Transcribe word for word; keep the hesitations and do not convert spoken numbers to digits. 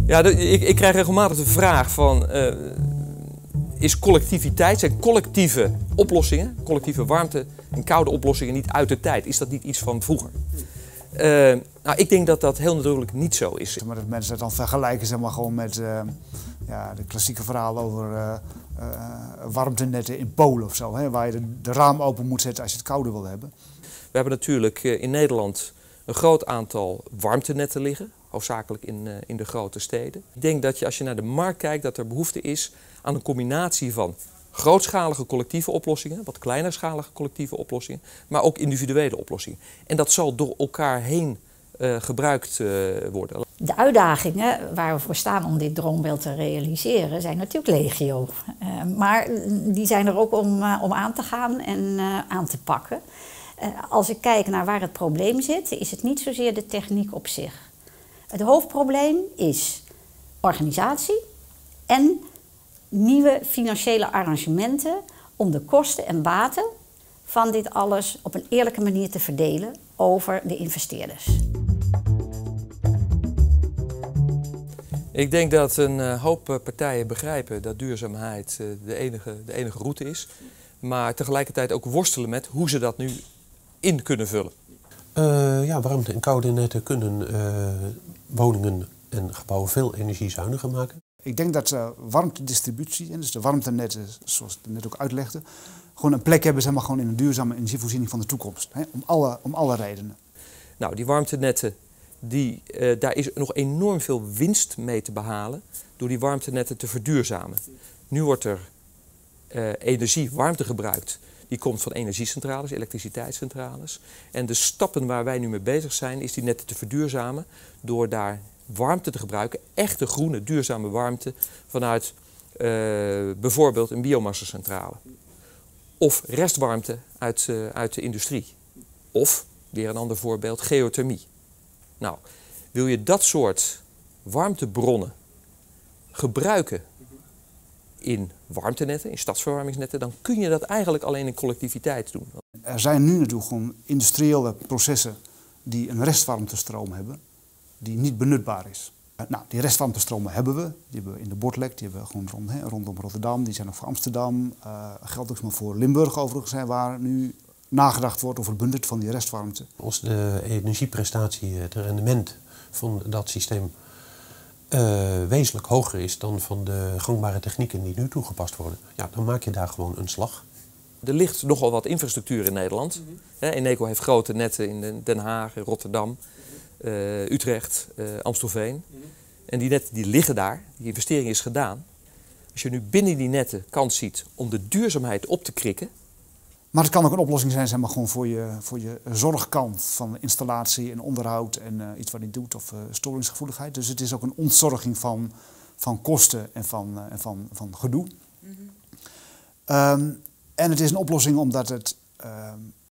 Ja, de, ik, ik krijg regelmatig de vraag van, uh, is collectiviteit, zijn collectieve oplossingen, collectieve warmte- en koude oplossingen niet uit de tijd? Is dat niet iets van vroeger? Uh, nou, ik denk dat dat heel nadrukkelijk niet zo is. Maar dat mensen het dan vergelijken zeg maar, gewoon met uh, ja, de klassieke verhalen over uh, uh, warmtenetten in Polen of zo, hè, waar je de, de raam open moet zetten als je het kouder wil hebben. We hebben natuurlijk uh, in Nederland een groot aantal warmtenetten liggen, hoofdzakelijk in, uh, in de grote steden. Ik denk dat je, als je naar de markt kijkt, dat er behoefte is aan een combinatie van grootschalige collectieve oplossingen, wat kleinerschalige collectieve oplossingen, maar ook individuele oplossingen. En dat zal door elkaar heen uh, gebruikt uh, worden. De uitdagingen waar we voor staan om dit droombeeld te realiseren zijn natuurlijk legio. Uh, maar die zijn er ook om, uh, om aan te gaan en uh, aan te pakken. Uh, als ik kijk naar waar het probleem zit, is het niet zozeer de techniek op zich. Het hoofdprobleem is organisatie en nieuwe financiële arrangementen om de kosten en baten van dit alles op een eerlijke manier te verdelen over de investeerders. Ik denk dat een uh, hoop partijen begrijpen dat duurzaamheid uh, de, enige, de enige route is, maar tegelijkertijd ook worstelen met hoe ze dat nu in kunnen vullen. Uh, ja, warmte- en koude netten kunnen uh, woningen en gebouwen veel energiezuiniger maken. Ik denk dat uh, warmtedistributie, en dus de warmtenetten, zoals ik net ook uitlegde, gewoon een plek hebben zeg maar, gewoon in een duurzame energievoorziening van de toekomst. Hè, om, alle, om alle redenen. Nou, die warmtenetten, die, uh, daar is nog enorm veel winst mee te behalen door die warmtenetten te verduurzamen. Nu wordt er uh, energie, warmte gebruikt. Die komt van energiecentrales, elektriciteitscentrales. En de stappen waar wij nu mee bezig zijn, is die netten te verduurzamen door daar warmte te gebruiken, echte groene, duurzame warmte, vanuit uh, bijvoorbeeld een biomassacentrale. Of restwarmte uit, uh, uit de industrie. Of, weer een ander voorbeeld, geothermie. Nou, wil je dat soort warmtebronnen gebruiken in warmtenetten, in stadsverwarmingsnetten, dan kun je dat eigenlijk alleen in collectiviteit doen. Er zijn nu natuurlijk gewoon industriële processen die een restwarmtestroom hebben, die niet benutbaar is. Nou, die restwarmtestromen hebben we. Die hebben we in de Botlek, die hebben we gewoon rond, hè, rondom Rotterdam. Die zijn ook voor Amsterdam. Uh, geldt ook maar voor Limburg overigens, hè, waar nu nagedacht wordt over het bundelen van die restwarmte. Als de energieprestatie, het rendement van dat systeem uh, wezenlijk hoger is dan van de gangbare technieken die nu toegepast worden, ja, dan maak je daar gewoon een slag. Er ligt nogal wat infrastructuur in Nederland. Mm-hmm. Eneco heeft grote netten in Den Haag, Rotterdam, uh, Utrecht, uh, Amstelveen. Mm-hmm. En die netten die liggen daar, die investering is gedaan. Als je nu binnen die netten kans ziet om de duurzaamheid op te krikken. Maar het kan ook een oplossing zijn, zeg maar, gewoon voor je, voor je zorgkant van installatie en onderhoud en uh, iets wat niet doet of uh, storingsgevoeligheid. Dus het is ook een ontzorging van, van kosten en van, uh, en van, van gedoe. Mm-hmm. um, En het is een oplossing omdat het uh,